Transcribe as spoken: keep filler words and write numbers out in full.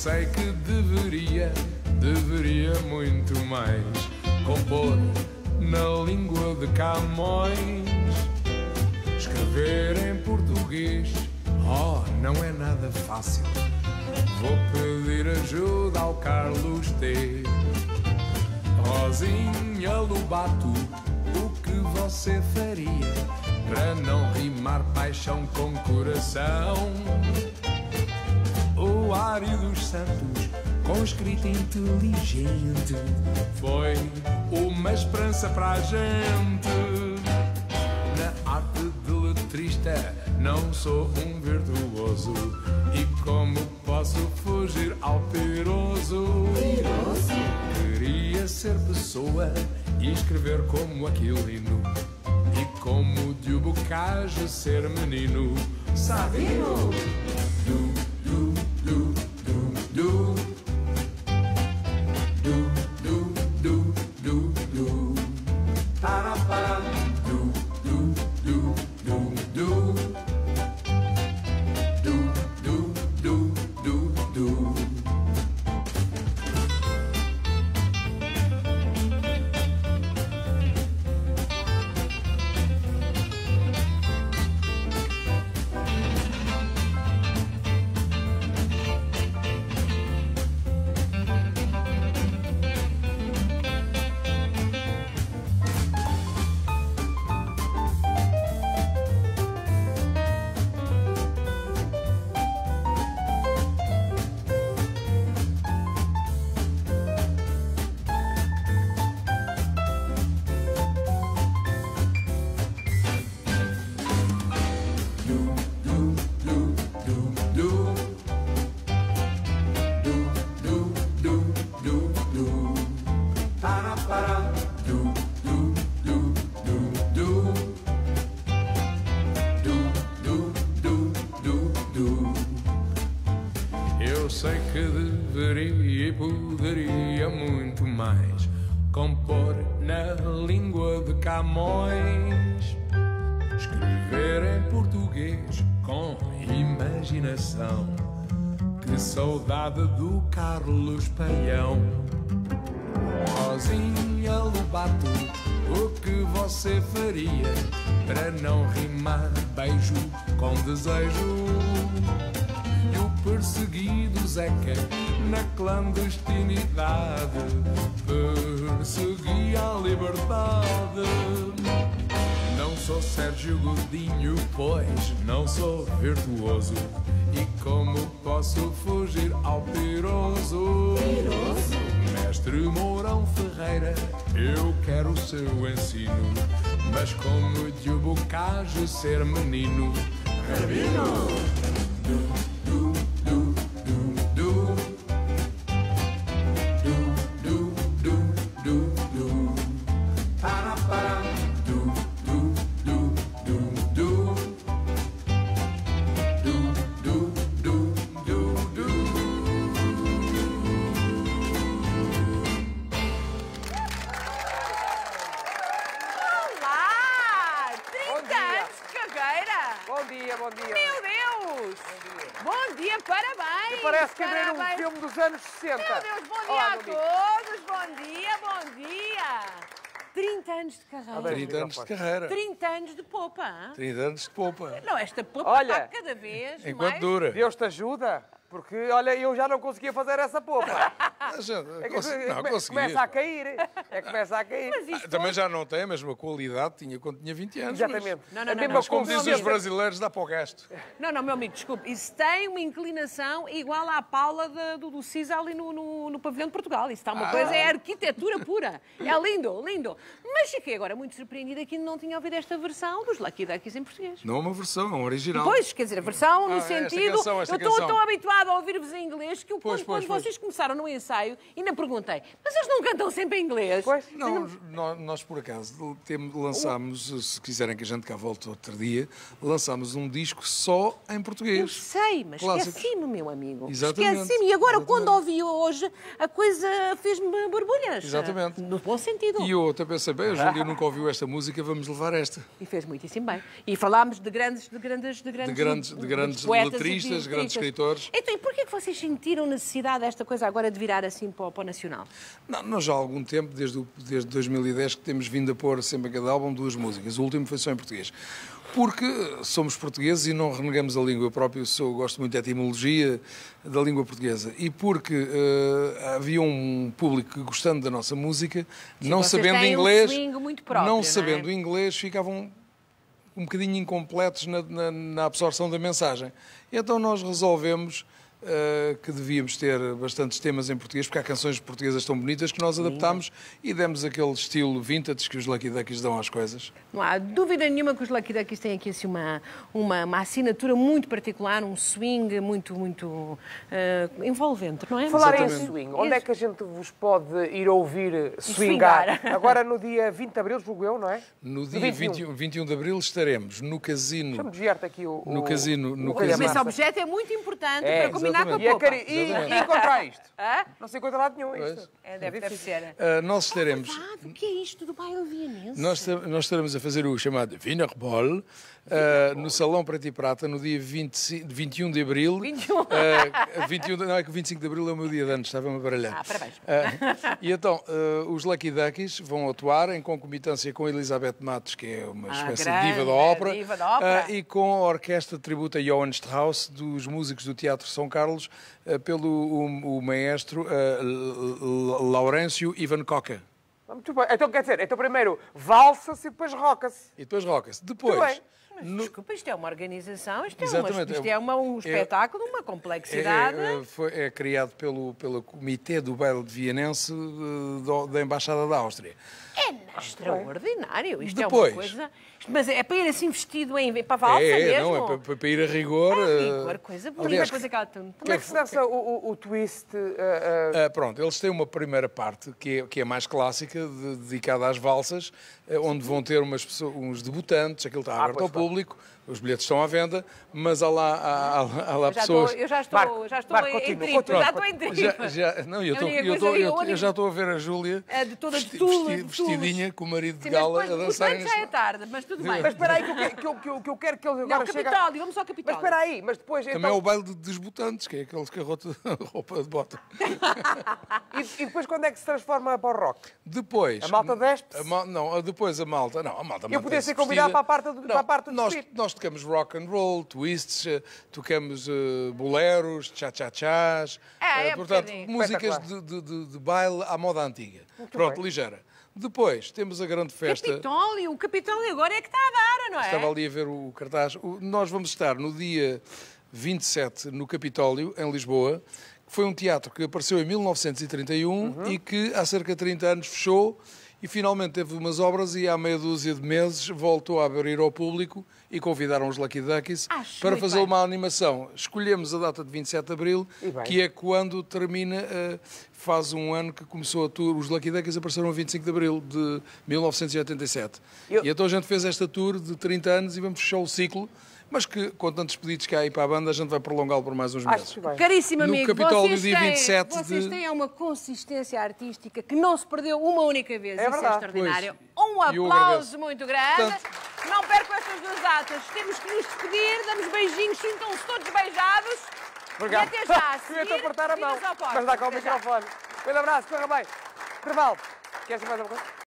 sei que deveria, deveria muito mais compor na língua de Camões. Escrever em português, oh, não é nada fácil. Vou pedir ajuda ao Carlos T. Rosinha Lobato, o que você faria para não rimar paixão com coração? O Ário dos Santos, com escrita inteligente, foi uma esperança para a gente. Na arte de letrista não sou um virtuoso, e como posso fugir ao piroso? Queria ser pessoa e escrever como Aquilino, e como de Bocage ser menino. Sabino! Du, du, du, du, du. Du, du, du, du, du. Para, para. Du, du, du, du, du. Du, du, du, du, du. Eu sei que deveria e poderia muito mais compor na língua de Camões. Escrever em português com imaginação. Que saudade do Carlos Paião. Rosinha Lobato, o que você faria para não rimar beijo com desejo? E o perseguido Zeca na clandestinidade perseguia a liberdade. Não sou Sérgio Godinho, pois não sou virtuoso, e como posso fugir ao piroso? Piroso? Mestre Mourão Ferreira, eu quero o seu ensino, mas como de Bocage ser menino. Rabino! Du, du, du, du, du. Du, du, du, du, du. Para, para. Du, du, du, du, du. Du, du, du, du, du. Olá! trinta anos de carreira! Bom dia, bom dia. Meu Deus! Bom dia. Bom dia, parabéns! E parece que ver um Parabéns. filme dos anos sessenta. Meu Deus, bom dia Olá, a bom dia. todos! Bom dia, bom dia! trinta anos de carreira. Adoro. trinta anos de carreira. trinta anos de popa, hã? trinta anos de popa. Não, esta popa Olha, está cada vez Enquanto mais... dura. Deus te ajuda, porque, olha, eu já não conseguia fazer essa popa. Ah, já- É que cons- não, come- conseguia. começa a cair. É que começa a cair. Mas isto Também já não tem a mesma qualidade que tinha quando tinha vinte anos. Exatamente. Não, não, a não, mesma não. Mas, como dizem os consistência. brasileiros, dá para o gasto. Não, não, meu amigo, desculpe. Isso tem uma inclinação igual à Paula de- do, do Cisa ali no, no, no pavilhão de Portugal. Isso está uma Ah. coisa, é arquitetura pura. É lindo, lindo. Mas fiquei agora muito surpreendida que ainda não tinha ouvido esta versão dos Lucky Duckies em português. Não é uma versão, é um original. Pois, quer dizer, a versão no Ah, esta sentido... canção, esta eu estou canção. tão habituada a ouvir-vos em inglês que eu, Pois, quando, pois, quando pois. vocês começaram no ensaio, ainda perguntei, mas eles não cantam sempre em inglês? Pois. Não, nós, nós, por acaso temos, lançámos, se quiserem que a gente cá volte outro dia, lançámos um disco só em Eu português. sei, mas Clássicos. esqueci-me, meu amigo. Exatamente. Esqueci-me. E agora, Exatamente. quando ouvi hoje, a coisa fez-me borbulhas. Exatamente. No bom sentido. E eu até pensei, bem, a Júlia nunca ouviu esta música, vamos levar esta. E fez muitíssimo bem. E falámos de grandes, de grandes, de grandes, De grandes- de grandes poetas e letristas, de grandes escritores. Então, Então, e porquê que vocês sentiram necessidade desta coisa agora de virar assim para o, para o Nacional? Não, nós já há algum tempo, desde, o, desde dois mil e dez, que temos vindo a pôr sempre a cada álbum duas músicas. O último foi só em português. Porque somos portugueses e não renegamos a língua. Eu próprio sou, gosto muito da etimologia da língua portuguesa. E porque uh, havia um público que, gostando da nossa música, Sim, não vocês sabendo têm um inglês, swing muito próprio, não não é? sabendo inglês, ficavam um bocadinho incompletos na, na, na absorção da mensagem. E então nós resolvemos uh, que devíamos ter bastantes temas em português, porque há canções portuguesas tão bonitas que nós adaptámos e demos aquele estilo vintage que os Lucky Duckies dão às coisas. Não há dúvida nenhuma que os Lucky Duckies têm aqui assim, uma, uma, uma assinatura muito particular, um swing muito, muito uh, envolvente, não é? Falar em Exatamente. swing, onde é que a gente vos pode ir ouvir swingar? swingar. Agora no dia vinte de Abril, julgo eu, não é? No dia vinte e um. vinte e um, vinte e um de Abril estaremos no casino. Deixa-me desviar-te aqui o... No o- casino- o no Olha, casino. Esse Marta. objeto é muito importante É, para combinar com a exatamente. E, a popa. cari... e, e encontrar isto? Hã? Não se encontra lado nenhum isto. Pois. É, deve, deve ser. Uh, nós estaremos. Ah, o que é isto do baile vienense? Nós, esta- nós estaremos a fazer o chamado Wienerball uh, no Salão Preto e Prata no dia vinte e cinco, vinte e um de Abril. vinte e um. Uh, vinte e um de- não, é que o vinte e cinco de Abril é o meu dia de anos, estava-me a baralhar. Ah, parabéns. Uh, e então, uh, os Lucky Duckies vão atuar em concomitância com Elizabeth Matos, que é uma Ah, espécie grande de diva da ópera, diva da ópera. uh, e com a orquestra de tributo a Johann Strauss, dos músicos do Teatro São Carlos, uh, pelo o, o maestro uh, L- L- Laurêncio Ivan Coca. Muito bem. Então, quer dizer, então primeiro valsa-se e depois roca-se. E depois roca-se. Depois, Muito bem. Mas, no- desculpa, isto é uma organização, isto é, uma, Exatamente. isto é uma- um É- espetáculo de uma complexidade. É, é, foi- é criado pelo, pelo Comitê do Baile de Vianense eh, do- da Embaixada da Áustria. É extraordinário. Isto Depois. é uma coisa. Mas é para ir assim vestido em para valsa é, é, mesmo. não, é para, para ir a rigor. É eh, rigor, coisa bonita, aliás, coisa que ela tem. Como é que se dança o, o, o twist? uh, uh, ah, pronto, eles têm uma primeira parte que é, que é mais clássica, de- dedicada às valsas, eh, onde vão ter umas pessoas, uns debutantes, aquilo está aberto pois ao claro. público, os bilhetes estão à venda, mas há lá, há, há- há lá Eu já pessoas. estou, eu já estou, Marco, já estou Marco, em continua, triplo, continua. já estou em triplo. Já, já, não, eu, É a tô, única eu, coisa- tô- eu, a eu única- já estou a ver a Júlia É de toda de vesti- tules, vesti- de vestidinha com o marido de Sim, gala mas a depois, dançar. portanto, já é tarde, mas tudo bem. Mas espera aí, que eu, que, eu, que, eu, que eu quero que eles Não, agora cheguem... Capitólio, vamos ao Mas Capitólio. espera aí, mas depois... Também então, é o baile de desbotantes, que é aqueles que arrotam roupa de bota. e, e depois quando é que se transforma para o rock? Depois... A malta despe-se? a mal- Não, depois a malta... Não, a malta Eu podia mantém-se ser convidado vestida. para a parte do- para a parte do nós, desfile. nós tocamos rock and roll, twists, eh, tocamos eh, boleros, cha-cha-chás... É, eh, é um portanto, bocadinho. músicas de, de, de- de baile à moda antiga. Pronto, bem. ligeira. Depois temos a grande festa... Capitólio, o Capitólio agora é que está a dar, não é? Estava ali a ver o cartaz. O- Nós vamos estar no dia vinte e sete no Capitólio, em Lisboa, que foi um teatro que apareceu em mil novecentos e trinta e um e que há cerca de trinta anos fechou e finalmente teve umas obras e há meia dúzia de meses voltou a abrir ao público e convidaram os Lucky Duckies Acho para muito fazer bem. uma animação. Escolhemos a data de vinte e sete de Abril, E bem. que é quando termina, eh, faz um ano que começou a tour. Os Lucky Duckies apareceram a vinte e cinco de Abril de mil novecentos e oitenta e sete. Eu- E então a gente fez esta tour de trinta anos e vamos fechar o ciclo, mas que com tantos pedidos que há aí para a banda, a gente vai prolongá-lo por mais uns meses. Acho bem. Caríssimo No amigo, Capitólio, vocês, dia têm, vinte e sete vocês de- têm uma consistência artística que não se perdeu uma única vez. É Isso verdade. é extraordinário. Um E eu aplauso agradeço. muito grande. Portanto- Não percam estas duas datas. Temos que nos despedir, damos beijinhos, sintam-se todos beijados. Obrigado. E até já. A Queria-te seguir, apertar a mão, vidas ao posto. mas dá com o Até já. microfone. Um grande abraço, corra bem. Intervalo. Queres mais alguma coisa?